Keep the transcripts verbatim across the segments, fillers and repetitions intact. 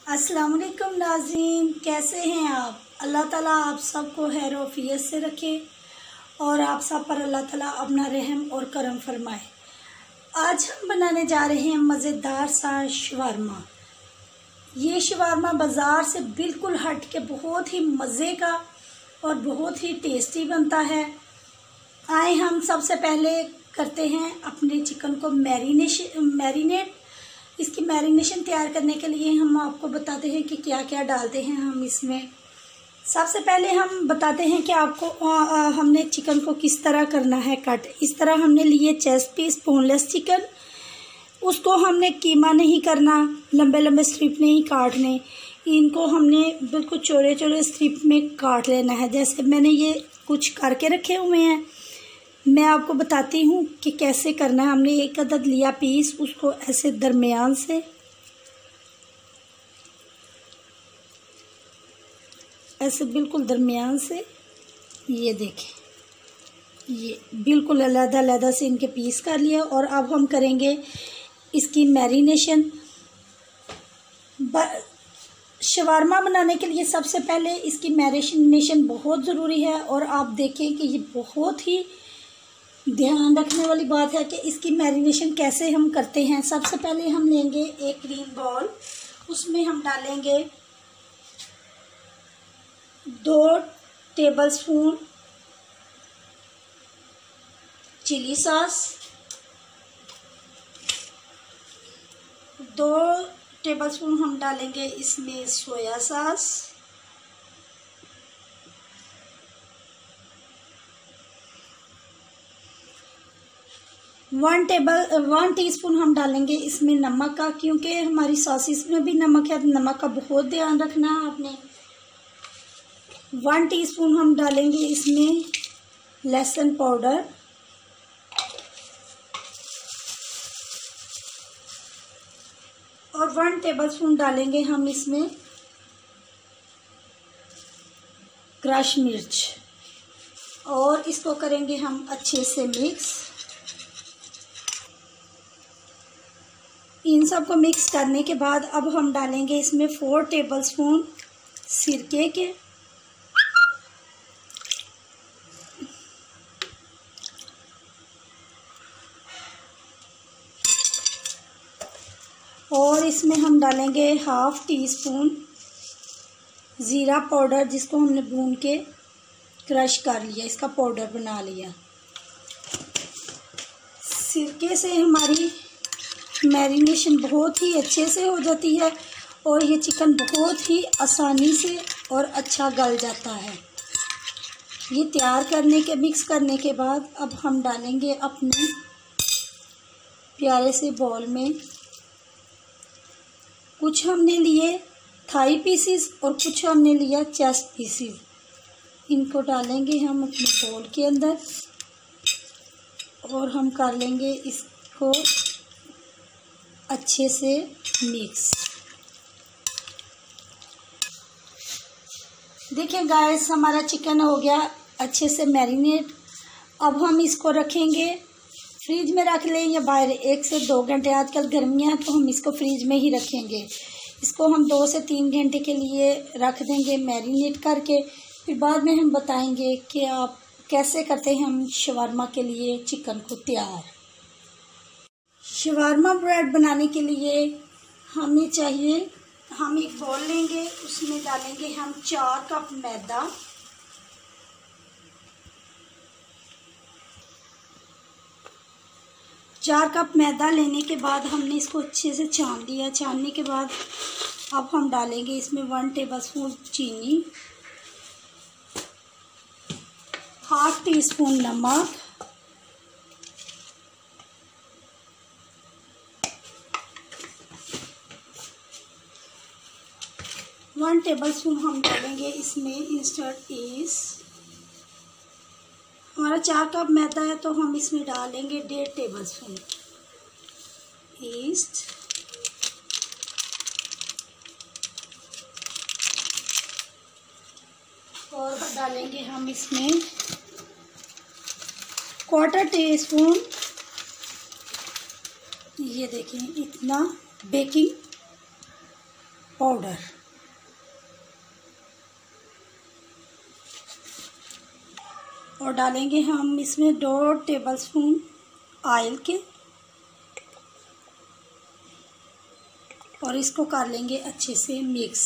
अस्सलाम वालेकुम नाज़रीन, कैसे हैं आप। अल्लाह ताला आप सबको खैर वफियत से रखे और आप सब पर अल्लाह ताला अपना रहम और करम फरमाए। आज हम बनाने जा रहे हैं मज़ेदार सा शवारमा। ये शवारमा बाज़ार से बिल्कुल हट के बहुत ही मज़े का और बहुत ही टेस्टी बनता है। आए हम सबसे पहले करते हैं अपने चिकन को मैरिनेशन मैरिनेट इसकी मैरिनेशन तैयार करने के लिए हम आपको बताते हैं कि क्या क्या डालते हैं हम इसमें। सबसे पहले हम बताते हैं कि आपको आ, आ, हमने चिकन को किस तरह करना है कट। इस तरह हमने लिए चेस्ट पीस बोनलेस चिकन। उसको हमने कीमा नहीं करना, लंबे लंबे स्ट्रिप नहीं काटने, इनको हमने बिल्कुल चौड़े चौड़े स्ट्रिप में काट लेना है। जैसे मैंने ये कुछ करके रखे हुए हैं, मैं आपको बताती हूँ कि कैसे करना है। हमने एक अदद लिया पीस, उसको ऐसे दरमियान से ऐसे बिल्कुल दरमियान से, ये देखें, ये बिल्कुल अलग अलग से इनके पीस कर लिया। और अब हम करेंगे इसकी मैरिनेशन। शवारमा बनाने के लिए सबसे पहले इसकी मैरिनेशन बहुत ज़रूरी है। और आप देखें कि ये बहुत ही ध्यान रखने वाली बात है कि इसकी मैरिनेशन कैसे हम करते हैं। सबसे पहले हम लेंगे एक ग्रीन बॉल, उसमें हम डालेंगे दो टेबलस्पून चिली सॉस, दो टेबलस्पून हम डालेंगे इसमें soya sauce, one table one teaspoon हम डालेंगे इसमें नमक का, क्योंकि हमारी सॉसेस में भी नमक है, नमक का बहुत ध्यान रखना है आपने। वन टीस्पून हम डालेंगे इसमें लहसुन पाउडर, और वन टेबलस्पून डालेंगे हम इसमें क्रश मिर्च, और इसको करेंगे हम अच्छे से मिक्स। इन सब को मिक्स करने के बाद अब हम डालेंगे इसमें फोर टेबलस्पून सिरके के, और इसमें हम डालेंगे हाफ टी स्पून ज़ीरा पाउडर, जिसको हमने भून के क्रश कर लिया, इसका पाउडर बना लिया। सिरके से हमारी मैरिनेशन बहुत ही अच्छे से हो जाती है और ये चिकन बहुत ही आसानी से और अच्छा गल जाता है। ये तैयार करने के मिक्स करने के बाद अब हम डालेंगे अपने प्यारे से बॉल में। कुछ हमने लिए थाई पीसीस और कुछ हमने लिया चेस्ट पीसीस। इनको डालेंगे हम अपने बॉल के अंदर और हम कर लेंगे इसको अच्छे से मिक्स। देखिए गाइस, हमारा चिकन हो गया अच्छे से मैरिनेट। अब हम इसको रखेंगे, फ्रिज में रख लें या बाहर एक से दो घंटे। आजकल गर्मियाँ हैं तो हम इसको फ्रिज में ही रखेंगे। इसको हम दो से तीन घंटे के लिए रख देंगे मैरिनेट करके। फिर बाद में हम बताएंगे कि आप कैसे करते हैं हम शवारमा के लिए चिकन को तैयार। शवारमा ब्रेड बनाने के लिए हमें चाहिए, हम एक बॉल लेंगे, उसमें डालेंगे हम चार कप मैदा, चार कप मैदा लेने के बाद हमने इसको अच्छे से छान लिया। छानने के बाद अब हम डालेंगे इसमें वन टेबलस्पून चीनी, हाफ टी स्पून नमक, वन टेबलस्पून हम डालेंगे इसमें इंस्टेंट ईस्ट। हमारा चार कप मैदा है तो हम इसमें डालेंगे डेढ़ टेबलस्पून ईस्ट, और डालेंगे हम इसमें क्वार्टर टी स्पून, ये देखें इतना बेकिंग पाउडर। और डालेंगे हम इसमें दो टेबलस्पून ऑयल के, और इसको कर लेंगे अच्छे से मिक्स।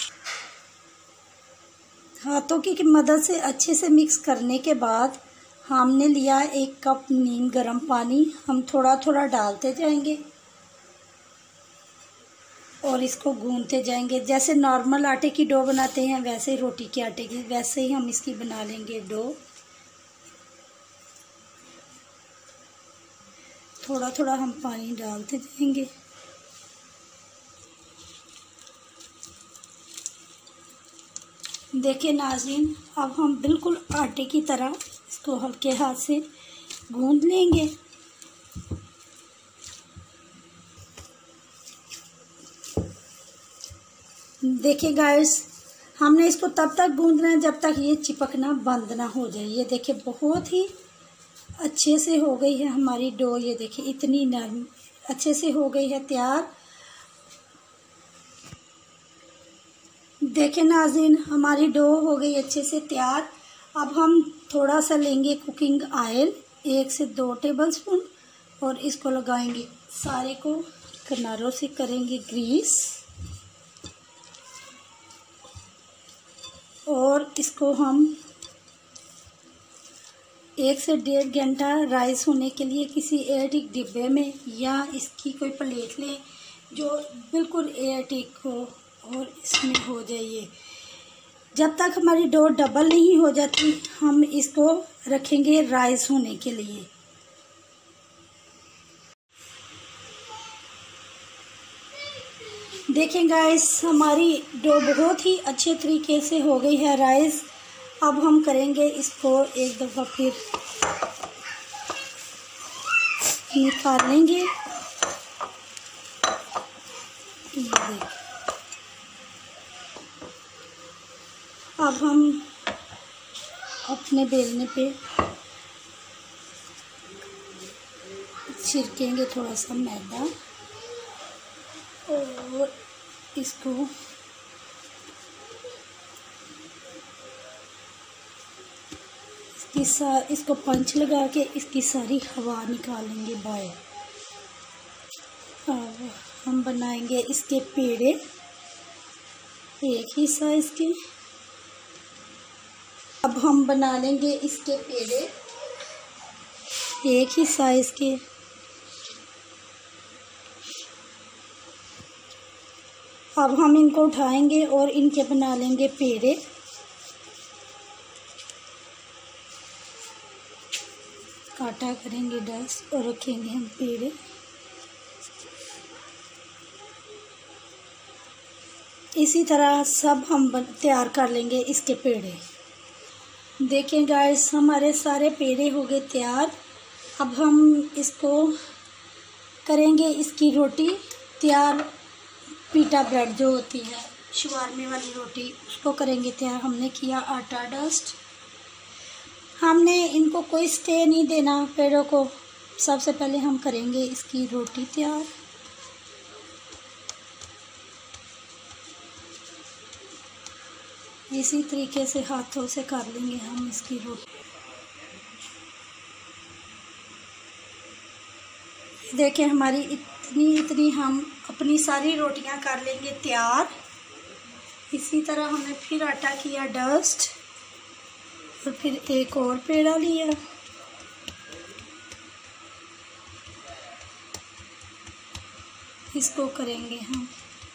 हाथों की मदद से अच्छे से मिक्स करने के बाद हमने लिया एक कप नीम गर्म पानी। हम थोड़ा थोड़ा डालते जाएंगे और इसको गूंथते जाएंगे। जैसे नॉर्मल आटे की डो बनाते हैं वैसे ही रोटी के आटे की, वैसे ही हम इसकी बना लेंगे डो। थोड़ा थोड़ा हम पानी डालते जाएंगे। देखिए नाज़रीन, अब हम बिल्कुल आटे की तरह इसको हल्के हाथ से गूंद लेंगे। देखिए गाइस, हमने इसको तब तक गूंदना है जब तक ये चिपकना बंद ना हो जाए। ये देखिए बहुत ही अच्छे से हो गई है हमारी डो। ये देखिए इतनी नरम अच्छे से हो गई है तैयार। देखिए नाज़रीन, हमारी डो हो गई अच्छे से तैयार। अब हम थोड़ा सा लेंगे कुकिंग ऑयल, एक से दो टेबलस्पून, और इसको लगाएंगे सारे को, किनारों से करेंगे ग्रीस, और इसको हम एक से डेढ़ घंटा राइस होने के लिए किसी एयरटाइट डिब्बे में या इसकी कोई प्लेट लें जो बिल्कुल एयरटाइट हो और इसमें हो जाइए। जब तक हमारी डो डबल नहीं हो जाती हम इसको रखेंगे राइस होने के लिए। देखें गाइस, हमारी डो बहुत ही अच्छे तरीके से हो गई है राइस। अब हम करेंगे इसको एक दफ़ा फिर निकाल लेंगे। अब हम अपने बेलने पे छिड़केंगे थोड़ा सा मैदा और इसको इसकी सा इसको पंच लगा के इसकी सारी हवा निकालेंगे बाहर। अब हम बनाएंगे इसके पेड़े, एक ही साइज के। अब हम बना लेंगे इसके पेड़े एक ही साइज के। अब हम इनको उठाएंगे और इनके बना लेंगे पेड़े। काटा करेंगे डस्ट और रखेंगे हम पेड़े। इसी तरह सब हम तैयार कर लेंगे इसके पेड़े। देखें गाइस, हमारे सारे पेड़े हो गए तैयार। अब हम इसको करेंगे इसकी रोटी तैयार। पीटा ब्रेड जो होती है शवारमे वाली रोटी, उसको करेंगे तैयार। हमने किया आटा डस्ट। हमने इनको कोई स्टे नहीं देना पेड़ों को। सबसे पहले हम करेंगे इसकी रोटी तैयार। इसी तरीके से हाथों से कर लेंगे हम इसकी रोटी। देखें, हमारी इतनी इतनी हम अपनी सारी रोटियां कर लेंगे तैयार। इसी तरह हमने फिर आटा किया डस्ट और फिर एक और पेड़ा लिया। इसको करेंगे हम।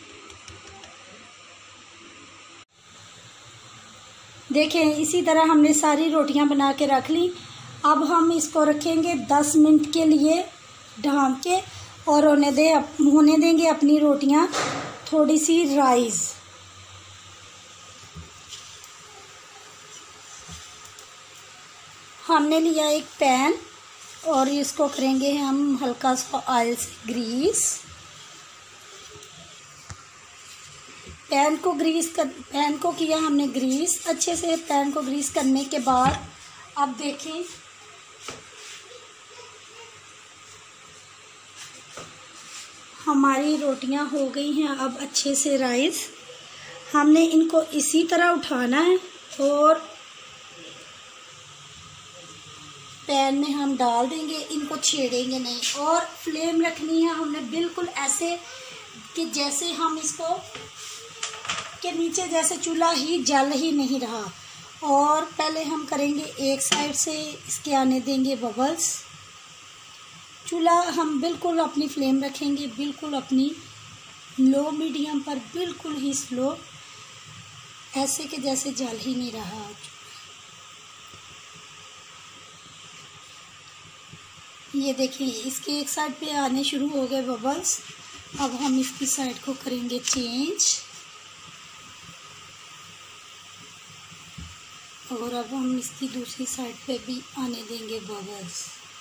देखें, इसी तरह हमने सारी रोटियां बना के रख ली। अब हम इसको रखेंगे दस मिनट के लिए ढाँप के और होने दे होने देंगे अपनी रोटियां थोड़ी सी राइस। हमने लिया एक पैन और इसको करेंगे हम हल्का सा ऑयल से ग्रीस। पैन को ग्रीस कर पैन को किया हमने ग्रीस अच्छे से। पैन को ग्रीस करने के बाद अब देखें, हमारी रोटियां हो गई हैं अब अच्छे से राइस। हमने इनको इसी तरह उठाना है और पैन में हम डाल देंगे, इनको छेड़ेंगे नहीं। और फ्लेम रखनी है हमने बिल्कुल ऐसे कि जैसे हम इसको के नीचे जैसे चूल्हा ही जल ही नहीं रहा। और पहले हम करेंगे एक साइड से, इसके आने देंगे बबल्स। चूल्हा हम बिल्कुल अपनी फ्लेम रखेंगे, बिल्कुल अपनी लो मीडियम पर, बिल्कुल ही स्लो, ऐसे कि जैसे जल ही नहीं रहा। ये देखिए इसके एक साइड पे आने शुरू हो गए बबल्स। अब हम इसकी साइड को करेंगे चेंज और अब हम इसकी दूसरी साइड पे भी आने देंगे बबल्स।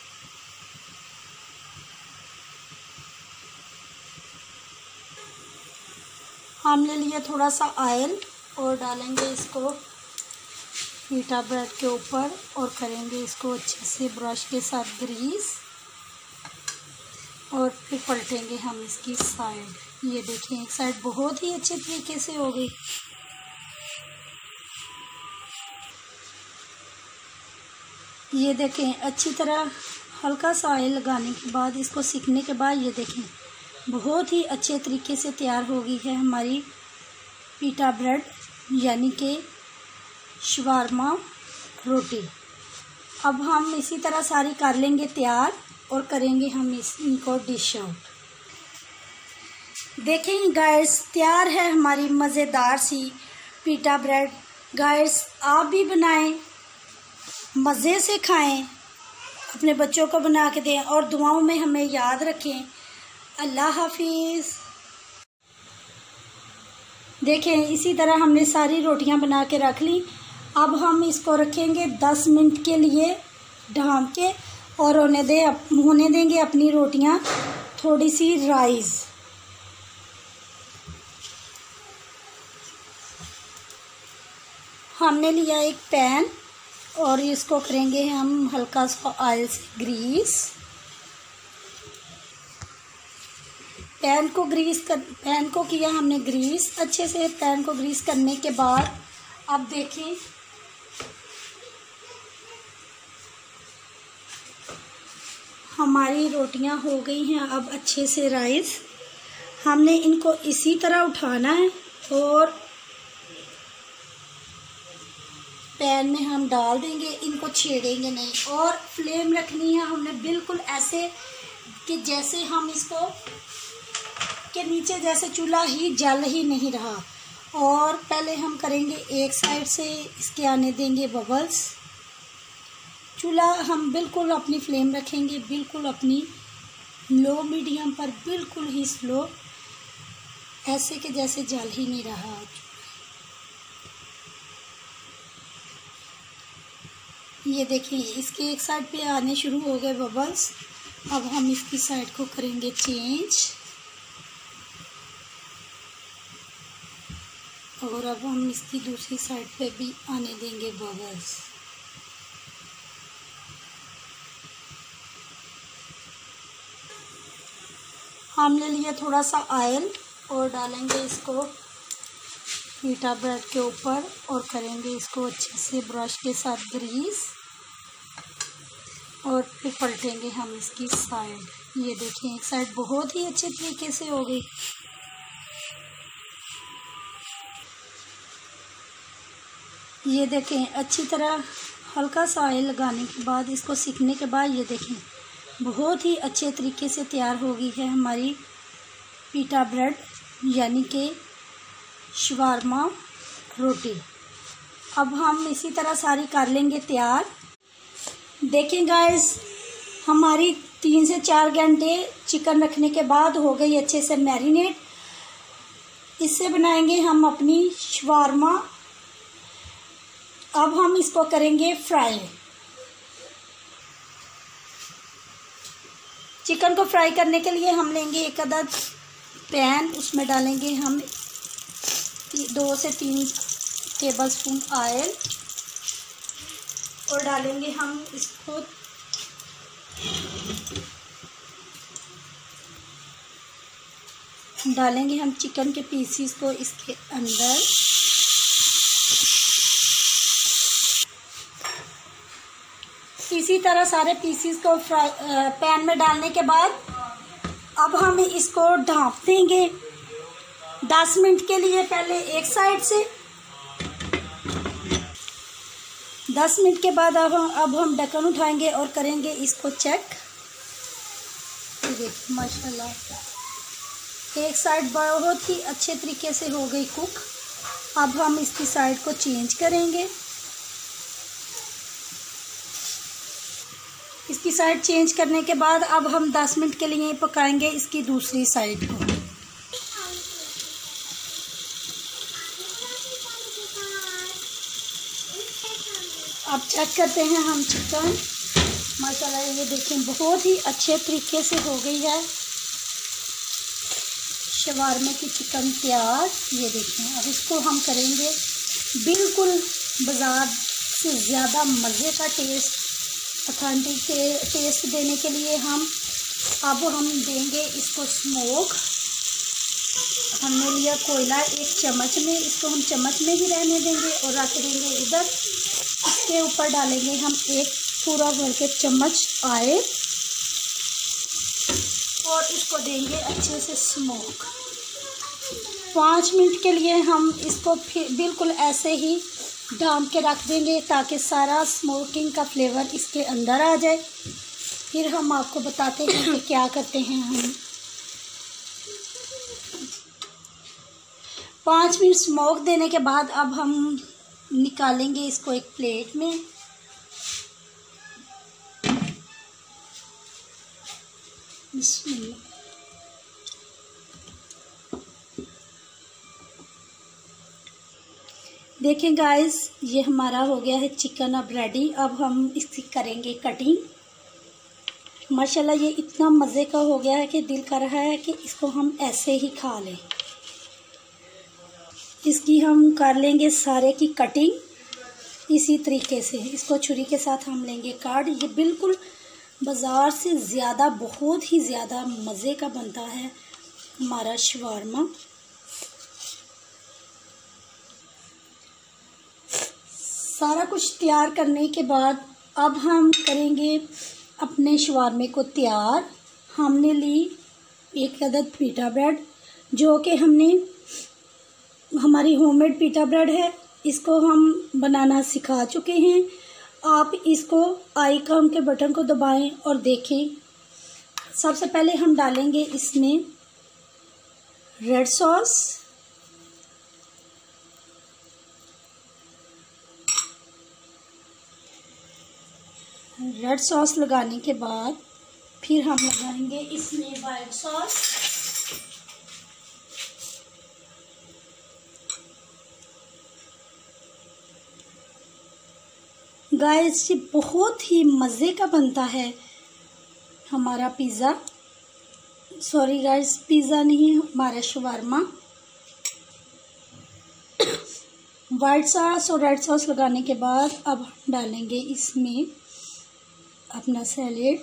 हमने लिया थोड़ा सा ऑयल और डालेंगे इसको पीटा ब्रेड के ऊपर और करेंगे इसको अच्छे से ब्रश के साथ ग्रीस और फिर पलटेंगे हम इसकी साइड। ये देखिए एक साइड बहुत ही अच्छे तरीके से हो गई। ये देखें अच्छी तरह हल्का सा ऑयल लगाने के बाद, इसको सीखने के बाद ये देखें बहुत ही अच्छे तरीके से तैयार हो गई है हमारी पीटा ब्रेड यानी कि शवारमा रोटी। अब हम इसी तरह सारी कर लेंगे तैयार और करेंगे हम इस इनको डिश आउट। देखें गाइस तैयार है हमारी मज़ेदार सी पीटा ब्रेड। गाइस आप भी बनाएं, मज़े से खाएं, अपने बच्चों को बना के दें और दुआओं में हमें याद रखें। अल्लाह हाफिज़। देखें इसी तरह हमने सारी रोटियां बना के रख ली। अब हम इसको रखेंगे दस मिनट के लिए ढाँप के और होने दे होने देंगे अपनी रोटियां थोड़ी सी राइस। हमने लिया एक पैन और इसको करेंगे हम हल्का सा ऑयल से ग्रीस। पैन को ग्रीस कर पैन को किया हमने ग्रीस अच्छे से। पैन को ग्रीस करने के बाद अब देखें हमारी रोटियां हो गई हैं अब अच्छे से राइस। हमने इनको इसी तरह उठाना है और पैन में हम डाल देंगे, इनको छेड़ेंगे नहीं। और फ्लेम रखनी है हमने बिल्कुल ऐसे कि जैसे हम इसको के नीचे जैसे चूल्हा ही जल ही नहीं रहा। और पहले हम करेंगे एक साइड से, इसके आने देंगे बबल्स। चूल्हा हम बिल्कुल अपनी फ्लेम रखेंगे, बिल्कुल अपनी लो मीडियम पर, बिल्कुल ही स्लो, ऐसे कि जैसे जल ही नहीं रहा। ये देखिए इसके एक साइड पे आने शुरू हो गए बबल्स। अब हम इसकी साइड को करेंगे चेंज और अब हम इसकी दूसरी साइड पे भी आने देंगे बबल्स। हमने लिया थोड़ा सा ऑयल और डालेंगे इसको पीटा ब्रेड के ऊपर और करेंगे इसको अच्छे से ब्रश के साथ ग्रीस और फिर पलटेंगे हम इसकी साइड। ये देखिए एक साइड बहुत ही अच्छे तरीके से हो गई। ये देखें अच्छी तरह हल्का सा ऑयल लगाने के बाद, इसको सीखने के बाद ये देखें बहुत ही अच्छे तरीके से तैयार हो गई है हमारी पीटा ब्रेड यानी कि शवारमा रोटी। अब हम इसी तरह सारी कर लेंगे तैयार। देखें गाइस हमारी तीन से चार घंटे चिकन रखने के बाद हो गई अच्छे से मैरिनेट। इससे बनाएंगे हम अपनी शवारमा। अब हम इसको करेंगे फ्राई। चिकन को फ्राई करने के लिए हम लेंगे एक अदद पैन, उसमें डालेंगे हम दो से तीन टेबलस्पून ऑयल और डालेंगे हम इसको डालेंगे हम चिकन के पीसीस को इसके अंदर। इसी तरह सारे पीसीस को फ्राई पैन में डालने के बाद अब हम इसको ढाँप देंगे दस मिनट के लिए। पहले एक साइड से, दस मिनट के बाद अब हम अब हम ढक्कन उठाएंगे और करेंगे इसको चेक। देखिए माशाल्लाह एक साइड बहुत ही अच्छे तरीके से हो गई कुक। अब हम इसकी साइड को चेंज करेंगे। इसकी साइड चेंज करने के बाद अब हम दस मिनट के लिए पकाएंगे इसकी दूसरी साइड को। अब चेक करते हैं हम चिकन। माशाल्लाह ये देखें बहुत ही अच्छे तरीके से हो गई है शवारमे की चिकन तैयार। ये देखें अब इसको हम करेंगे बिल्कुल बाज़ार से ज़्यादा मज़े का टेस्ट, ऑथेंटिक टेस्ट देने के लिए हम अब हम देंगे इसको स्मोक। हमने लिया कोयला एक चम्मच में, इसको हम चम्मच में ही रहने देंगे और रख देंगे इधर। इसके ऊपर डालेंगे हम एक पूरा भर के चम्मच ऑयल और इसको देंगे अच्छे से स्मोक। पाँच मिनट के लिए हम इसको फिर बिल्कुल ऐसे ही ढाँप के रख देंगे ताकि सारा स्मोकिंग का फ्लेवर इसके अंदर आ जाए। फिर हम आपको बताते हैं कि क्या करते हैं हम। पाँच मिनट स्मोक देने के बाद अब हम निकालेंगे इसको एक प्लेट में। बिस्मिल्लाह। देखें गाइस ये हमारा हो गया है चिकन अब रेडी। अब हम इसकी करेंगे कटिंग। माशाल्लाह ये इतना मज़े का हो गया है कि दिल कर रहा है कि इसको हम ऐसे ही खा लें। इसकी हम कर लेंगे सारे की कटिंग इसी तरीके से। इसको छुरी के साथ हम लेंगे काट। ये बिल्कुल बाज़ार से ज़्यादा बहुत ही ज़्यादा मज़े का बनता है हमारा शवारमा। सारा कुछ तैयार करने के बाद अब हम करेंगे अपने शवारमे को तैयार। हमने ली एक अदद पीटा ब्रेड जो कि हमने हमारी होममेड पीटा ब्रेड है, इसको हम बनाना सिखा चुके हैं। आप इसको आइकॉन के बटन को दबाएं और देखें। सबसे पहले हम डालेंगे इसमें रेड सॉस, रेड सॉस लगाने के बाद फिर हम लगाएंगे इसमें वाइट सॉस। गाइस ये बहुत ही मज़े का बनता है हमारा पिज़्ज़ा। सॉरी गाइस पिज़्ज़ा नहीं हमारा शवारमा। वाइट सॉस और रेड सॉस लगाने के बाद अब हम डालेंगे इसमें अपना सैलेड,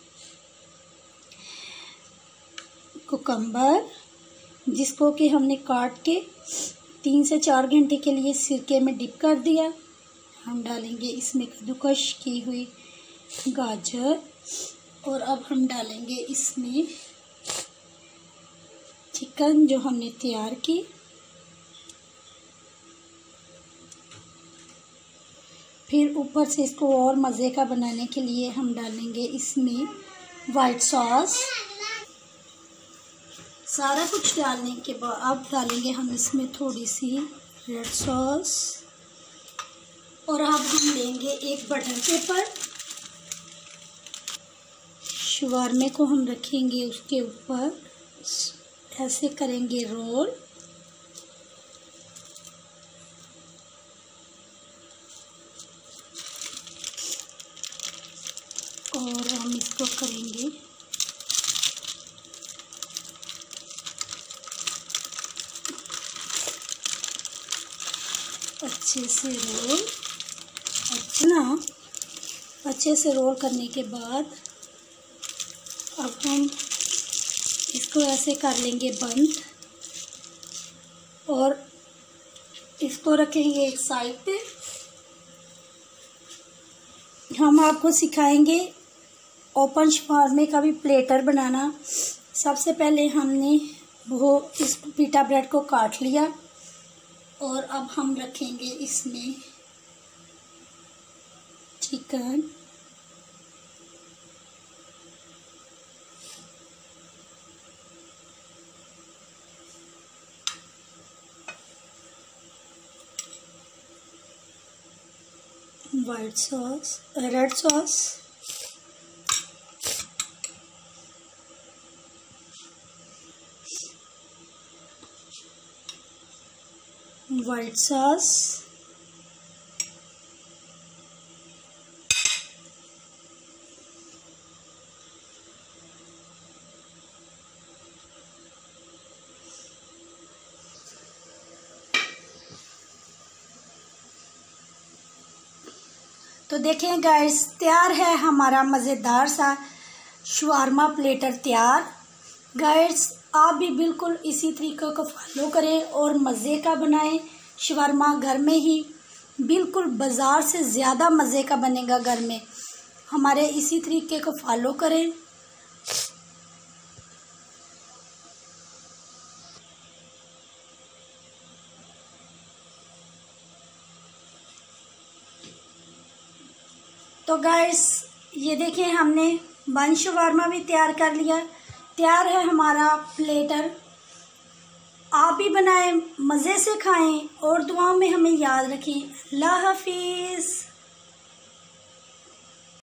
कुकम्बर जिसको कि हमने काट के तीन से चार घंटे के लिए सिरके में डिप कर दिया। हम डालेंगे इसमें कद्दूकश की हुई गाजर और अब हम डालेंगे इसमें चिकन जो हमने तैयार की। फिर ऊपर से इसको और मज़े का बनाने के लिए हम डालेंगे इसमें वाइट सॉस। सारा कुछ डालने के बाद अब डालेंगे हम इसमें थोड़ी सी रेड सॉस और अब हम लेंगे एक बटर पेपर। शवारमे को हम रखेंगे उसके ऊपर, ऐसे करेंगे रोल और हम इसको करेंगे अच्छे से रोल। ना अच्छे से रोल करने के बाद अब हम इसको ऐसे कर लेंगे बंद। और इसको रखेंगे एक साइड पे। हम आपको सिखाएंगे ओपन शवारमे का भी प्लेटर बनाना। सबसे पहले हमने वो इस पीटा ब्रेड को काट लिया और अब हम रखेंगे इसमें chicken, white sauce, red sauce, white sauce, तो देखें गाइस, तैयार है हमारा मज़ेदार सा शवारमा प्लेटर तैयार। गाइस, आप भी बिल्कुल इसी तरीके को फॉलो करें और मज़े का बनाएं शवारमा घर में ही। बिल्कुल बाज़ार से ज़्यादा मज़े का बनेगा घर में। हमारे इसी तरीके को फॉलो करें। तो गाइस, ये देखें, हमने बन शवारमा भी तैयार कर लिया। तैयार है हमारा प्लेटर। आप भी बनाएं, मज़े से खाएं और दुआओं में हमें याद रखें। अल्लाह हाफिज़।